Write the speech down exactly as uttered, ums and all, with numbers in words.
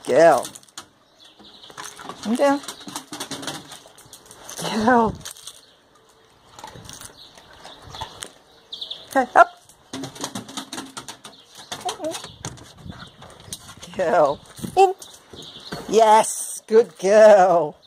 girl. Come down. Girl. Okay, up. Girl. In. Yes, good girl.